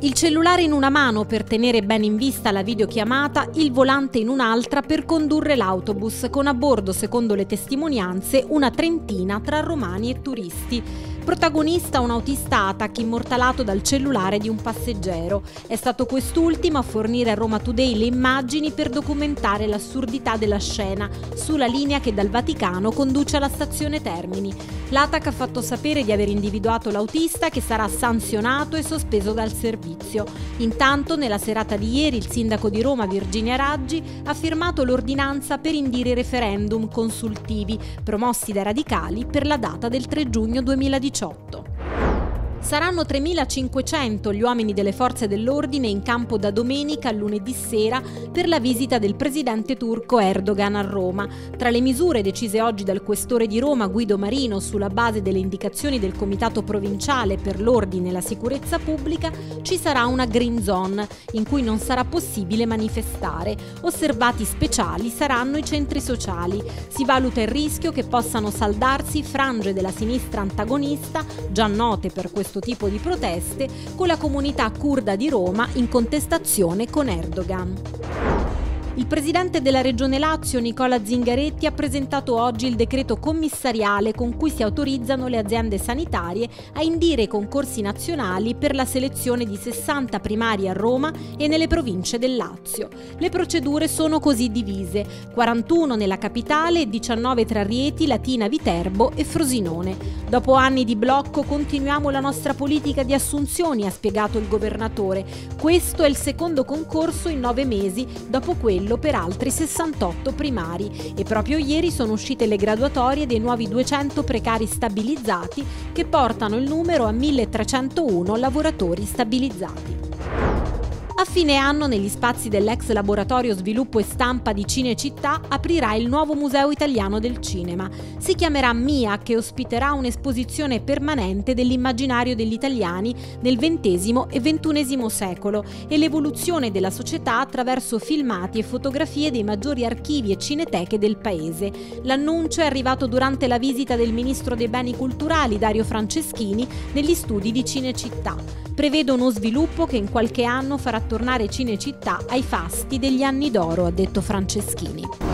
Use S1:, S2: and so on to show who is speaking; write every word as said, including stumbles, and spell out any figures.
S1: Il cellulare in una mano per tenere bene in vista la videochiamata, il volante in un'altra per condurre l'autobus, con a bordo, secondo le testimonianze, una trentina tra romani e turisti. Protagonista un autista ATAC immortalato dal cellulare di un passeggero. È stato quest'ultimo a fornire a Roma Today le immagini per documentare l'assurdità della scena sulla linea che dal Vaticano conduce alla stazione Termini. L'ATAC ha fatto sapere di aver individuato l'autista, che sarà sanzionato e sospeso dal servizio. Intanto, nella serata di ieri, il sindaco di Roma, Virginia Raggi, ha firmato l'ordinanza per indire i referendum consultivi promossi dai radicali per la data del tre giugno duemiladiciotto. Saranno tremilacinquecento gli uomini delle forze dell'ordine in campo da domenica a lunedì sera per la visita del presidente turco Erdogan a Roma. Tra le misure decise oggi dal questore di Roma Guido Marino sulla base delle indicazioni del Comitato Provinciale per l'Ordine e la Sicurezza Pubblica ci sarà una green zone in cui non sarà possibile manifestare. Osservati speciali saranno i centri sociali. Si valuta il rischio che possano saldarsi frange della sinistra antagonista, già note per questo tipo di proteste, con la comunità curda di Roma in contestazione con Erdogan. Il presidente della Regione Lazio, Nicola Zingaretti, ha presentato oggi il decreto commissariale con cui si autorizzano le aziende sanitarie a indire i concorsi nazionali per la selezione di sessanta primari a Roma e nelle province del Lazio. Le procedure sono così divise: quarantuno nella capitale e diciannove tra Rieti, Latina, Viterbo e Frosinone. Dopo anni di blocco continuiamo la nostra politica di assunzioni, ha spiegato il governatore. Questo è il secondo concorso in nove mesi, dopo quello per altri sessantotto primari, e proprio ieri sono uscite le graduatorie dei nuovi duecento precari stabilizzati, che portano il numero a milletrecentouno lavoratori stabilizzati. A fine anno, negli spazi dell'ex laboratorio sviluppo e stampa di Cinecittà, aprirà il nuovo Museo Italiano del Cinema. Si chiamerà MIAC e ospiterà un'esposizione permanente dell'immaginario degli italiani nel ventesimo e ventunesimo secolo e l'evoluzione della società attraverso filmati e fotografie dei maggiori archivi e cineteche del paese. L'annuncio è arrivato durante la visita del ministro dei Beni Culturali, Dario Franceschini, negli studi di Cinecittà. Prevede uno sviluppo che in qualche anno farà tornare Cinecittà ai fasti degli anni d'oro, ha detto Franceschini.